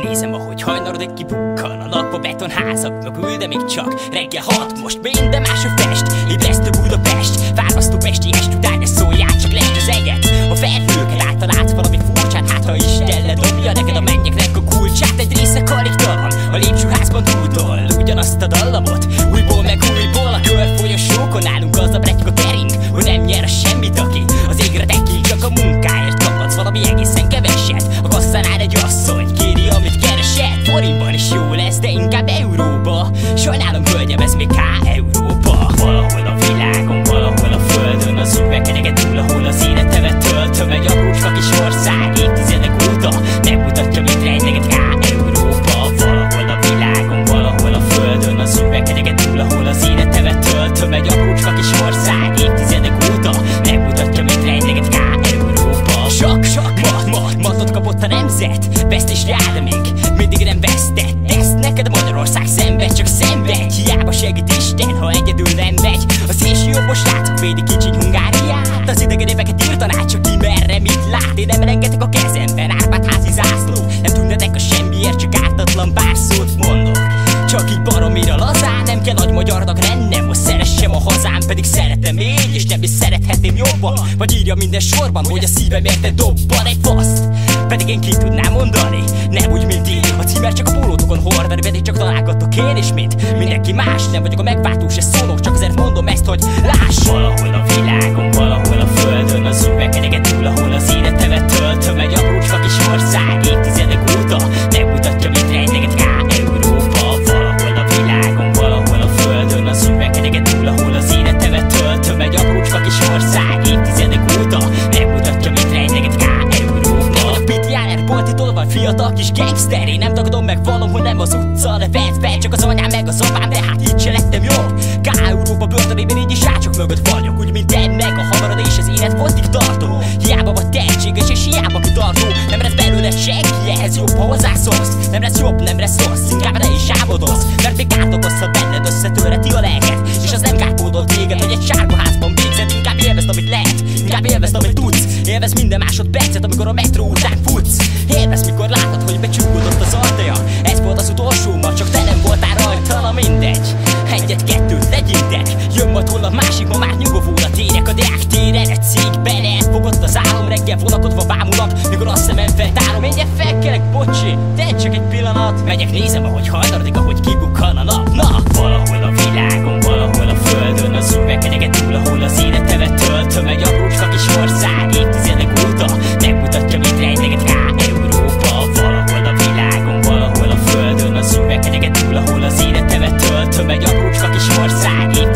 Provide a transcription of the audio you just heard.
Megnézem, ahogy hajnalodik kibukkan a nap a betonházaknak ül, de még csak reggel 6, most minden máshogy fest. Ébresztő Budapest, fárasztó pesti estután, de szóljál csak lest az eget. A felhőket általátsz valami furcsát, hát ha Isten ledobja neked a mennyeknek a kulcsát. Egy része kaliktalan, a lépcsőházban dúdol ugyanazt a dallamot, újból meg újból. A körfolyosókon állunk, az a pletyka kering, hogy nem nyer semmit, aki az égre tekil, csak a munkáért kaphatsz valami egészen keveset. A kasszánál egy asszony kéri, amit keresed. Forintban is jó lesz, de inkább euróba. Sajnálom, hölgyem, ez még K-Európa. Valahol a világon, valahol a földön az üvegeket túl, ahol az életemet töltöm. Egy aprócska kis ország évtizedek óta megmutatja, mit rejt neked K-Európa. Valahol a világon, valahol a földön az üvegeket túl, ahol az életemet töltöm. Egy aprócska kis ország évtizedek óta megmutatja, mit rejt neked K-Európa. Sok matot kapott a nemzet, vesztés rá, de még mindig nem vesztett. Ezt neked Magyarország szenved, csak szenved. Hiába segít Isten, ha egyedül nem megy. A szélső jobbos srácok védik kicsi Hungáriát, az idegen éveket írtaná, csak ki merre mit lát. Én nem rengetek a kezemben Árpád-házi zászló, nem tüntetek a semmiért, csak ártatlan pár szót mondok. Csak így baromira lazán, nem kell nagy magyarnak lennem, hogy szeressem a hazám, pedig szeretem én, és nem is szerethetném jobban. Vagy írja minden sorban, hogy a szívem érte dobban egy faszt, pedig én ki tudnám mondani, nem úgy, mint én. A címer csak a pólótokon hordani, pedig csak találgatok én is, mint mindenki más. Nem vagyok a megváltó, se szólok, csak azért mondom ezt, hogy láss. Valahol a világon, valahol a földön az üvegeket túl, ahol az életemet töltöm. Egy aprócska kis ország évtizedek óta megmutatja, mit rejt neked K-Európa. Valahol a világon, valahol a földön az üvegeket túl, ahol az életemet töltöm. Egy aprócska kis ország évtizedek óta megmutatja, mit rejt neked K-Európa. Mit jár boltitól van fiatal kis gangster, én nem tagadom, meg vallom, hogy nem az utca, de vedd fel, csak az anyám meg az apám, de hát így se lettem jobb. K-Európa börtönében így is ácsok mögött vagyok, úgy mint te meg a hamarad, és az élet voltig tartó. Hiába vagy tehetséges és hiába kitartó, nem lesz belőle senki, ehhez jobb, ha hozzászólsz. Nem lesz jobb, nem lesz rossz, inkább ne is álmodozz, mert még gárt okozhat benned, összetörheti a lelket. És az nem kárpódol téged, hogy egy sárga házban végzed. Inkább élvezd, amit lehet, inkább élvezd, amit tudsz. Élvezd minden másodpercet, amikor a metró után futsz. Élvezd, mikor látod, hogy becsukódott az ajtaja. Ez volt az utolsó ma, csak te nem voltál rajta, na mindegy. Egyet-kettőt legyintek, jön majd holnap másik, ma már nyugovóra térek a Deák téren. Egy cégben elfogott az álom, reggel vonakodva bámulok, mikor a szemem feltárom. Mindjárt felkelek, bocsi, de csak egy pillanat. Megyek, nézem, ahogy hajnalodik, ahogy kibukkan a nap. Na, valahol a világon, valahol a földön az üvegeket túl, ahol az életemet töltöm. Egy aprócska kis ország évtizedek óta megmutatja, mit rejt neked K-Európa. Valahol a világon, valahol a földön az üvegeket túl, ahol az életemet töltöm. Egy aprócska kis ország